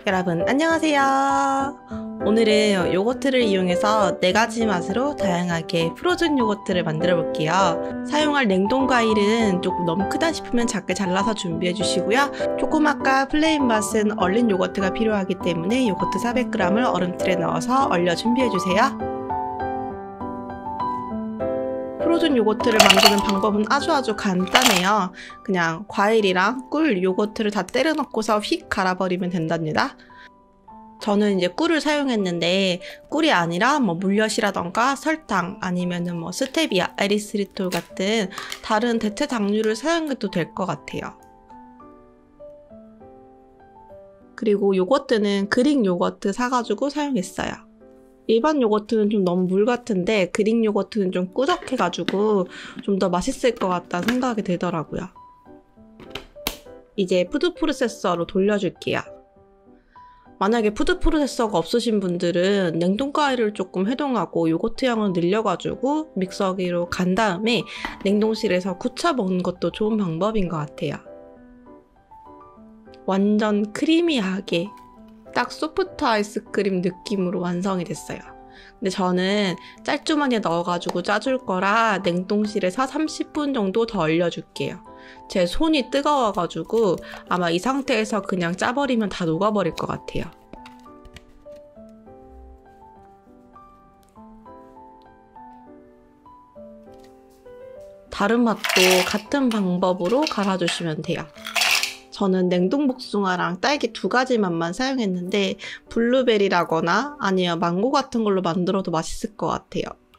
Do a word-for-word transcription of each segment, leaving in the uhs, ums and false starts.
여러분 안녕하세요. 오늘은 요거트를 이용해서 네 가지 맛으로 다양하게 프로즌 요거트를 만들어 볼게요. 사용할 냉동 과일은 조금 너무 크다 싶으면 작게 잘라서 준비해 주시고요. 조그맣고 플레인 맛은 얼린 요거트가 필요하기 때문에 요거트 사백 그램을 얼음틀에 넣어서 얼려 준비해 주세요. 프로즌 요거트를 만드는 방법은 아주 아주 간단해요. 그냥 과일이랑 꿀, 요거트를 다 때려 넣고서 휙 갈아버리면 된답니다. 저는 이제 꿀을 사용했는데 꿀이 아니라 뭐 물엿이라던가 설탕 아니면은 뭐 스테비아, 에리스리톨 같은 다른 대체 당류를 사용해도 될 것 같아요. 그리고 요거트는 그릭 요거트 사가지고 사용했어요. 일반 요거트는 좀 너무 물 같은데 그릭 요거트는 좀 꾸덕해가지고 좀 더 맛있을 것 같다는 생각이 들더라고요. 이제 푸드 프로세서로 돌려줄게요. 만약에 푸드 프로세서가 없으신 분들은 냉동 과일을 조금 해동하고 요거트 양을 늘려가지고 믹서기로 간 다음에 냉동실에서 굳혀 먹는 것도 좋은 방법인 것 같아요. 완전 크리미하게 딱 소프트 아이스크림 느낌으로 완성이 됐어요. 근데 저는 짤주머니에 넣어가지고 짜줄 거라 냉동실에서 삼십 분 정도 더 얼려줄게요. 제 손이 뜨거워가지고 아마 이 상태에서 그냥 짜버리면 다 녹아버릴 것 같아요. 다른 맛도 같은 방법으로 갈아주시면 돼요. 저는 냉동 복숭아랑 딸기 두 가지 맛만 사용했는데 블루베리라거나 아니면 망고 같은 걸로 만들어도 맛있을 것 같아요.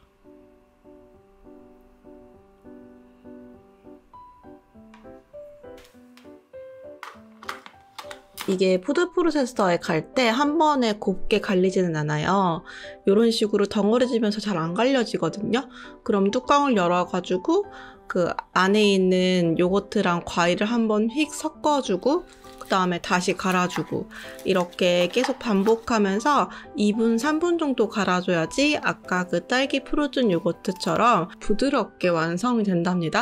이게 푸드 프로세서에 갈 때 한 번에 곱게 갈리지는 않아요. 이런 식으로 덩어리지면서 잘 안 갈려지거든요. 그럼 뚜껑을 열어가지고 그 안에 있는 요거트랑 과일을 한번 휙 섞어주고 그 다음에 다시 갈아주고 이렇게 계속 반복하면서 이 분, 삼 분 정도 갈아줘야지 아까 그 딸기 프로즌 요거트처럼 부드럽게 완성이 된답니다.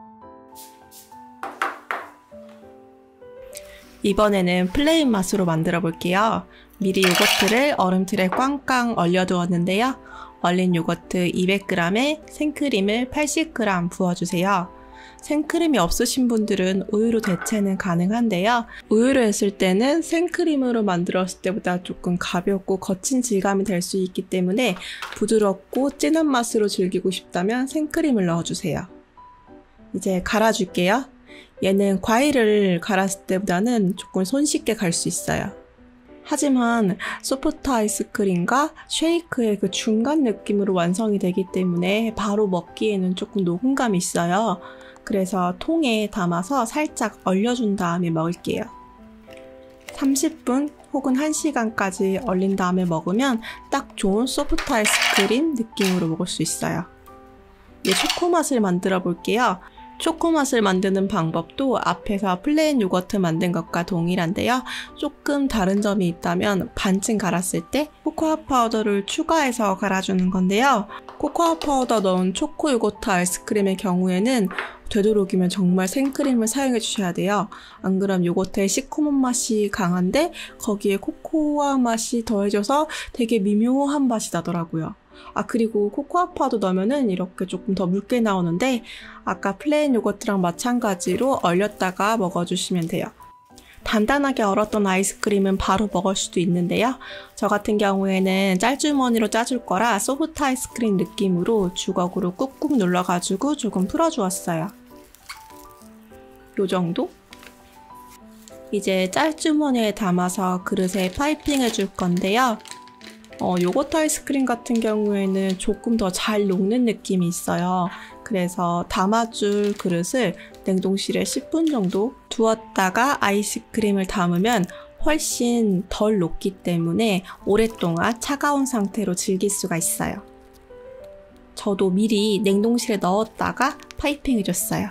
이번에는 플레인 맛으로 만들어 볼게요. 미리 요거트를 얼음틀에 꽝꽝 얼려두었는데요. 얼린 요거트 이백 그램에 생크림을 팔십 그램 부어주세요. 생크림이 없으신 분들은 우유로 대체는 가능한데요. 우유로 했을 때는 생크림으로 만들었을 때보다 조금 가볍고 거친 질감이 될 수 있기 때문에 부드럽고 진한 맛으로 즐기고 싶다면 생크림을 넣어주세요. 이제 갈아줄게요. 얘는 과일을 갈았을 때보다는 조금 손쉽게 갈 수 있어요. 하지만 소프트 아이스크림과 쉐이크의 그 중간 느낌으로 완성이 되기 때문에 바로 먹기에는 조금 녹은 감이 있어요. 그래서 통에 담아서 살짝 얼려준 다음에 먹을게요. 삼십 분 혹은 한 시간까지 얼린 다음에 먹으면 딱 좋은 소프트 아이스크림 느낌으로 먹을 수 있어요. 이제 초코 맛을 만들어 볼게요. 초코 맛을 만드는 방법도 앞에서 플레인 요거트 만든 것과 동일한데요. 조금 다른 점이 있다면 반쯤 갈았을 때 코코아 파우더를 추가해서 갈아주는 건데요. 코코아 파우더 넣은 초코 요거트 아이스크림의 경우에는 되도록이면 정말 생크림을 사용해 주셔야 돼요. 안 그럼 요거트의 시커먼 맛이 강한데 거기에 코코아 맛이 더해져서 되게 미묘한 맛이 나더라고요. 아 그리고 코코아 파우더 넣으면은 이렇게 조금 더 묽게 나오는데 아까 플레인 요거트랑 마찬가지로 얼렸다가 먹어주시면 돼요. 단단하게 얼었던 아이스크림은 바로 먹을 수도 있는데요. 저 같은 경우에는 짤주머니로 짜줄 거라 소프트 아이스크림 느낌으로 주걱으로 꾹꾹 눌러가지고 조금 풀어주었어요. 요 정도? 이제 짤주머니에 담아서 그릇에 파이핑 해줄 건데요. 어, 요거트 아이스크림 같은 경우에는 조금 더 잘 녹는 느낌이 있어요. 그래서 담아줄 그릇을 냉동실에 십 분 정도 두었다가 아이스크림을 담으면 훨씬 덜 녹기 때문에 오랫동안 차가운 상태로 즐길 수가 있어요. 저도 미리 냉동실에 넣었다가 파이핑 해줬어요.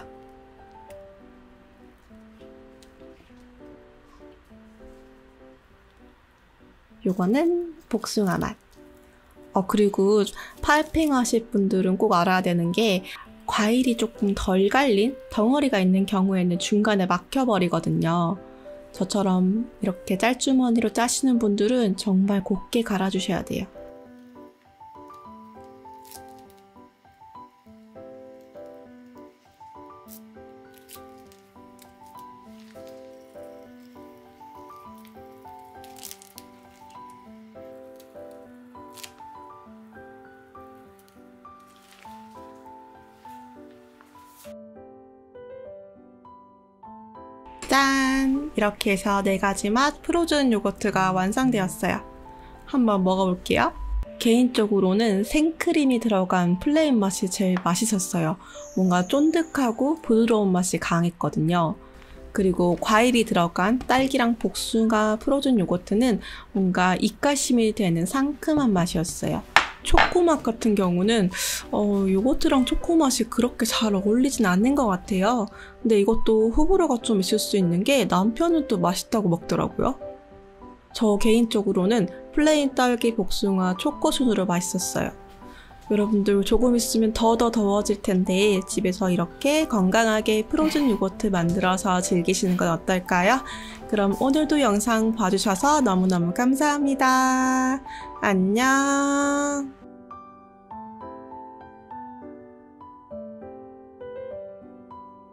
요거는 복숭아 맛. 어, 그리고 파이핑 하실 분들은 꼭 알아야 되는 게 과일이 조금 덜 갈린 덩어리가 있는 경우에는 중간에 막혀버리거든요. 저처럼 이렇게 짤주머니로 짜시는 분들은 정말 곱게 갈아주셔야 돼요. 짠! 이렇게 해서 네 가지 맛 프로즌 요거트가 완성되었어요. 한번 먹어볼게요. 개인적으로는 생크림이 들어간 플레인 맛이 제일 맛있었어요. 뭔가 쫀득하고 부드러운 맛이 강했거든요. 그리고 과일이 들어간 딸기랑 복숭아 프로즌 요거트는 뭔가 입가심이 되는 상큼한 맛이었어요. 초코맛 같은 경우는 어, 요거트랑 초코맛이 그렇게 잘 어울리진 않는 것 같아요. 근데 이것도 호불호가 좀 있을 수 있는 게 남편은 또 맛있다고 먹더라고요. 저 개인적으로는 플레인 딸기 복숭아 초코 순으로 맛있었어요. 여러분들 조금 있으면 더 더 더워질 텐데 집에서 이렇게 건강하게 프로즌 요거트 만들어서 즐기시는 건 어떨까요? 그럼 오늘도 영상 봐주셔서 너무너무 감사합니다. 안녕.